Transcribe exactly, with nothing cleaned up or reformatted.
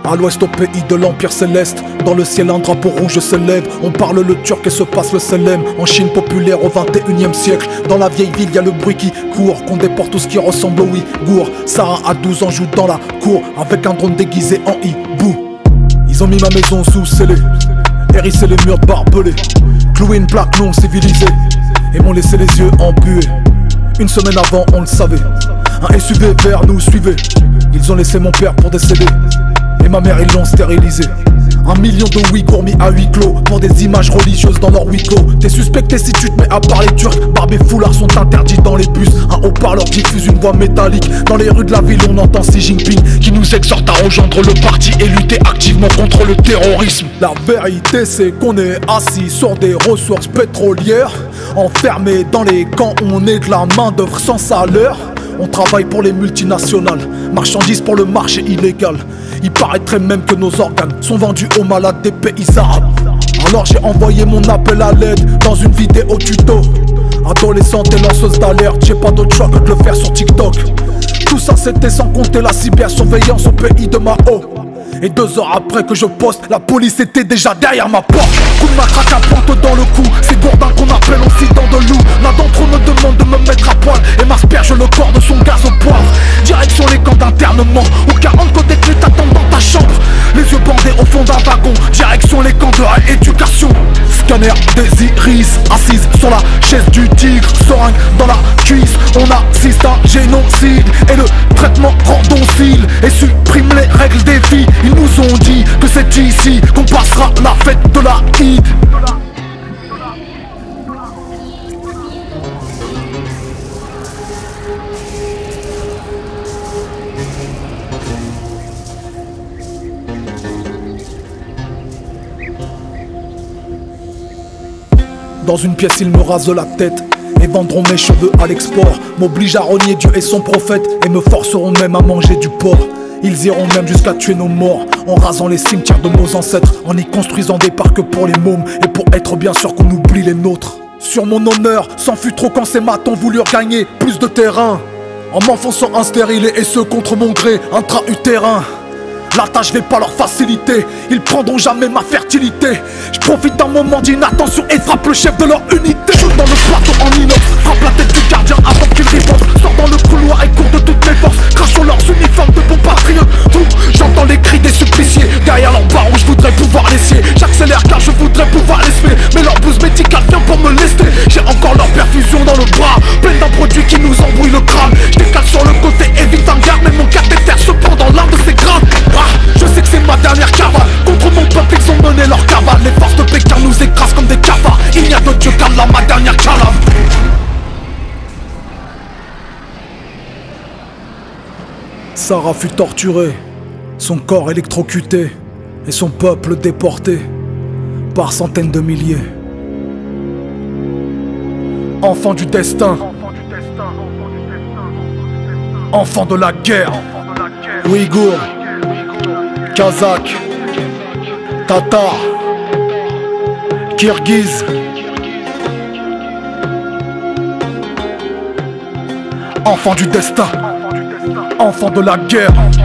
À l'ouest, au pays de l'Empire Céleste, dans le ciel un drapeau rouge s'élève. On parle le turc et se passe le selem. En Chine populaire au vingt et unième siècle, dans la vieille ville y a le bruit qui court, qu'on déporte tout ce qui ressemble au ouïghour. Sarah à douze ans joue dans la cour, avec un drone déguisé en hibou. Ils ont mis ma maison sous scellé, hérissé les murs barbelés, cloué une plaque non civilisée, et m'ont laissé les yeux embués. Une semaine avant on le savait, un S U V vert nous suivait. Ils ont laissé mon père pour décéder, et ma mère ils l'ont stérilisé. Un million de Ouïghours mis à huis clos pour des images religieuses dans leur huis clos. T'es suspecté si tu te mets à parler turc. Barbe et foulards sont interdits dans les bus. Un haut-parleur diffuse une voix métallique. Dans les rues de la ville on entend Xi Jinping qui nous exhorte à rejoindre le parti et lutter activement contre le terrorisme. La vérité c'est qu'on est assis sur des ressources pétrolières, enfermés dans les camps, on est de la main d'œuvre sans salaire. On travaille pour les multinationales, marchandises pour le marché illégal. Il paraîtrait même que nos organes sont vendus aux malades des pays arabes. Alors j'ai envoyé mon appel à l'aide dans une vidéo tuto. Adolescente et lanceuse d'alerte, j'ai pas d'autre choix que de le faire sur TikTok. Tout ça c'était sans compter la cybersurveillance au pays de Mao. Et deux heures après que je poste, la police était déjà derrière ma porte. Coup de matraque à pointe dans le cou, c'est Gourdin qu'on appelle aussi dans de loup. L'un d'entre eux me demande de me mettre à poil et m'asperge le corps de son gaz au poivre. Direction les camps d'internement, où quarante côtés de t'attendent dans ta chambre. Les yeux bandés au fond d'un wagon, direction les camps de rééducation. Scanner des iris, assise sur la chaise du tigre. Seringue dans la cuisse, on assiste à un génocide. Et le traitement rend docile et supprime les règles des vies. Ils nous ont dit que c'est ici qu'on passera la fête de la Eid. Dans une pièce ils me rasent la tête et vendront mes cheveux à l'export. M'obligent à renier Dieu et son prophète et me forceront même à manger du porc. Ils iront même jusqu'à tuer nos morts, en rasant les cimetières de nos ancêtres, en y construisant des parcs pour les mômes, et pour être bien sûr qu'on oublie les nôtres. Sur mon honneur, s'en fut trop quand ces matons voulurent gagner plus de terrain, en m'enfonçant un stérilé et ce contre mon gré intra-utérin. La tâche vais pas leur faciliter, ils prendront jamais ma fertilité. Je profite d'un moment d'inattention et frappe le chef de leur unité. Shoot dans le plateau en inox, frappe la tête du gardien avant qu'il riposte. Sors dans le couloir et cours de toutes mes forces, crache sur leurs uniformes de bons patriotes. J'entends les cris des suppliciés, derrière leur barreau je voudrais pouvoir les scier. J'accélère car je voudrais pouvoir les semer, mais leur blouse médicale vient pour me lester. J'ai encore leur perfusion dans le bras, pleine d'un produit qui nous embrouille le crâne. Je décale sur le côté, évite un garde, mais mon cathéter se prend dans l'un de ses grades. Je sais que c'est ma dernière cavale, contre mon peuple ils ont mené leur cavale. Les forces de Pékin nous écrasent comme des cafards, il n'y a de Dieu qu'Allah, ma dernière calame. Sarah fut torturée, son corps électrocuté et son peuple déporté par centaines de milliers. Enfant du destin, enfant de la guerre, Ouïghour, Kazakh, Tatar, Kirghiz, enfant du destin, enfant de la guerre.